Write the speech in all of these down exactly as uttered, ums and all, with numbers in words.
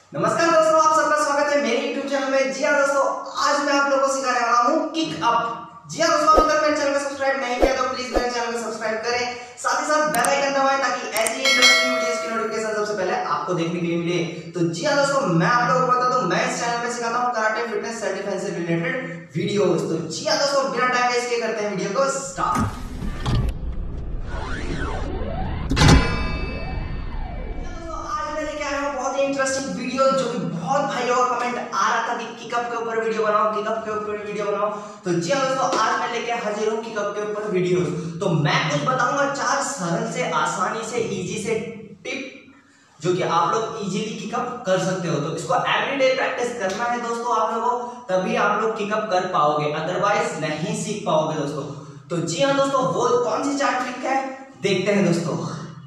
नमस्कार दोस्तों, आप सबका स्वागत है मेरे यूट्यूब चैनल में। जी हाँ दोस्तों, आज मैं आप लोगों को सिखाने वाला हूँ किक अप। जी हाँ दोस्तों, अगर मेरे चैनल को सब्सक्राइब नहीं किया तो प्लीज मेरे चैनल को सब्सक्राइब करें, साथ ही साथ बेल आइकन दबाएं ताकि ऐसी इंटरेस्टिंग वीडियोस की नोटिफिकेशन सबसे पहले आपको देखने के लिए मिले। तो जी हाँ दोस्तों, मैं आप लोगों को बता दूं, मैं इस चैनल में सिखाता हूँ कराटे, फिटनेस, सेल्फ डिफेंस से रिलेटेड वीडियोस। तो जी हाँ दोस्तों, बिना टाइम वेस्ट किए करते हैं वीडियो को स्टार्ट। इंटरेस्टिंग वीडियो जो कि बहुत भाइयों का कमेंट आ रहा था कि किकअप के ऊपर वीडियो बनाओ, किकअप के ऊपर वीडियो बनाओ। तो जी हां दोस्तों, आज मैं लेके हाजिर हूं किकअप के ऊपर वीडियोस। तो मैं कुछ बताऊंगा चार सरल से, आसानी से, इजी से टिप जो कि आप लोग इजीली किकअप कर सकते हो। तो इसको एवरीडे प्रैक्टिस करना है दोस्तों आप लोगों को, तभी आप लोग किकअप कर पाओगे, अदरवाइज नहीं सीख पाओगे दोस्तों। तो जी हां दोस्तों, वो कौन सी चार ट्रिक है देखते हैं दोस्तों।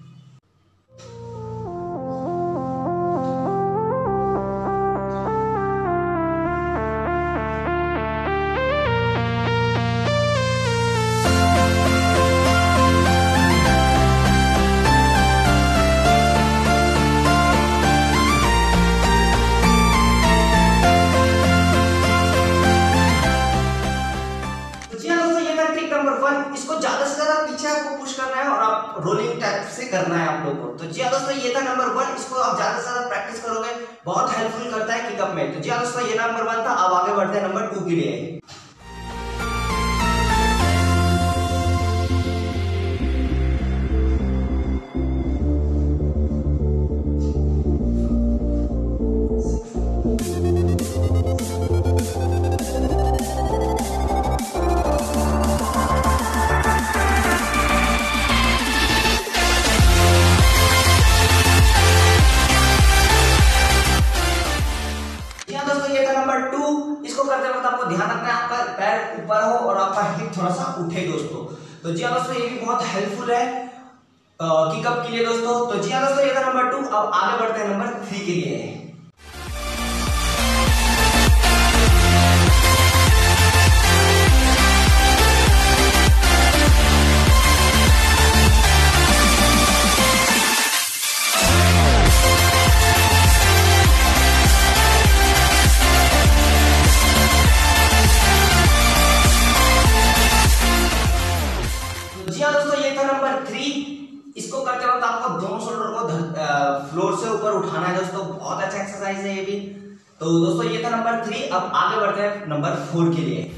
इसको ज्यादा से ज्यादा पीछे आपको पुश करना है और आप रोलिंग टाइप से करना है आप लोगों को। तो जी दोस्तों, ये था नंबर वन। इसको आप ज्यादा से ज्यादा प्रैक्टिस करोगे, बहुत हेल्पफुल करता है किकअप में। तो जी दोस्तों, ये नंबर वन था। अब आगे बढ़ते हैं नंबर टू के लिए। नंबर टू, इसको करते वक्त आपको ध्यान रखना है आपका पैर ऊपर हो और आपका हिप थोड़ा सा उठे दोस्तों। तो जी दोस्तों, ये भी बहुत हेल्पफुल है किकअप के लिए दोस्तों। तो जी दोस्तों, ये था नंबर टू। अब आगे बढ़ते हैं नंबर थ्री के लिए। नंबर थ्री, इसको करते वक्त आपको दोनों शोल्डर को फ्लोर से ऊपर उठाना है दोस्तों। बहुत अच्छा एक्सरसाइज है ये भी। तो दोस्तों, ये था नंबर थ्री। अब आगे बढ़ते हैं नंबर फोर के लिए।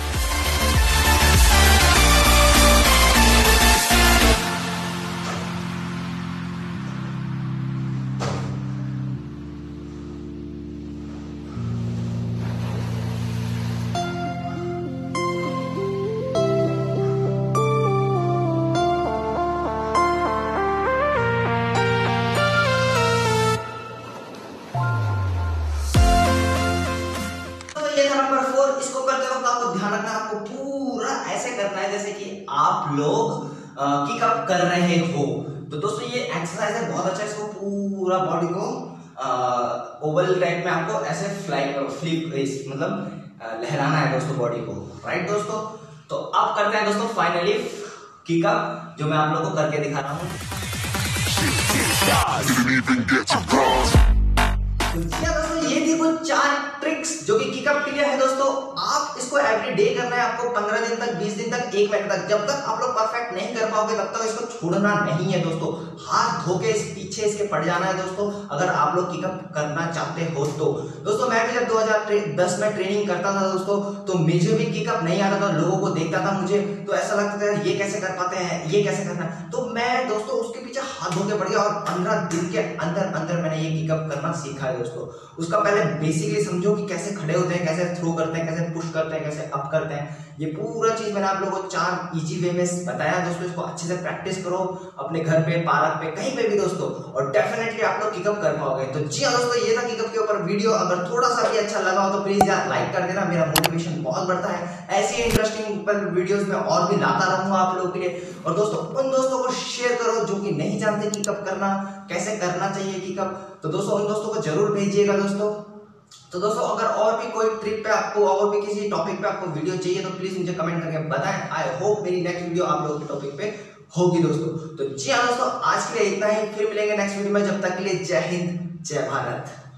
नंबर फोर, इसको करते वक्त आपको ध्यान रखना है, आपको पूरा ऐसे करना है जैसे कि आप लोग किकअप कर रहे हो। तो दोस्तों, ये एक्सरसाइज है बहुत अच्छा। इसको पूरा बॉडी को ओवल टाइप में आपको ऐसे फ्लाई फ्लिप मतलब लहराना है दोस्तों बॉडी को, राइट दोस्तों। तो अब करते हैं दोस्तों फाइनली किकअप, जो मैं आप लोगों को करके दिखा रहा हूँ। तो दोस्तों, ये थी वो चार ट्रिक्स जो कि किकअप के लिए है दोस्तों। आप इसको एवरी डे करना है आपको, पंद्रह दिन तक, बीस दिन तक, एक महीने तक। जब तक आप लोग परफेक्ट नहीं कर पाओगे तब तक इसको छोड़ना नहीं है दोस्तों। हाथ धो के इस पीछे इसके पड़ जाना है दोस्तों, अगर आप लोग किकअप करना चाहते हो तो। दोस्तों, मैं भी जब दो हज़ार दस में ट्रेनिंग करता था दोस्तों, तो मुझे भी किकअप नहीं आता था। लोगों को देखता था मुझे तो ऐसा लगता था ये कैसे कर पाते हैं, ये कैसे करना। तो मैं दोस्तों उसके पीछे हाथ धो के पड़ गया और पंद्रह दिन के अंदर अंदर मैंने ये किकअप करना सीखा है दोस्तों। उसका पहले बेसिकली समझो कि कैसे खड़े होते हैं, कैसे थ्रो करते हैं, कैसे पुश करते हैं, कैसे अप करते हैं। ये पूरा चीज मैंने आप लोगों को चार इजी वे में बताया दोस्तों। इसको अच्छे से प्रैक्टिस करो अपने घर पे, पार्क पे, कहीं पे भी दोस्तों, और डेफिनेटली आप लोग किकअप कर पाओगे। तो जी हाँ दोस्तों, ये था किकअप के ऊपर वीडियो। अगर थोड़ा सा भी अच्छा लगा हो तो प्लीज यार लाइक कर देना, मेरा मोटिवेशन बहुत बढ़ता है। ऐसी इंटरेस्टिंग वीडियोस में और भी लाता रहूंगा आप लोगों के लिए। और दोस्तों, उन दोस्तों को शेयर करो जो कि नहीं जानते किकअप करना, कैसे करना चाहिए किकअप। तो दोस्तों, उन दोस्तों को जरूर भेजिएगा दोस्तों। तो दोस्तों, अगर और भी कोई ट्रिप पे आपको और भी किसी टॉपिक पे आपको वीडियो चाहिए तो प्लीज मुझे कमेंट करके बताएं। आई होप मेरी नेक्स्ट वीडियो आप लोगों के टॉपिक पे होगी दोस्तों। तो जी हाँ दोस्तों, आज के लिए इतना ही। फिर मिलेंगे नेक्स्ट वीडियो में। जब तक के लिए जय हिंद, जय भारत।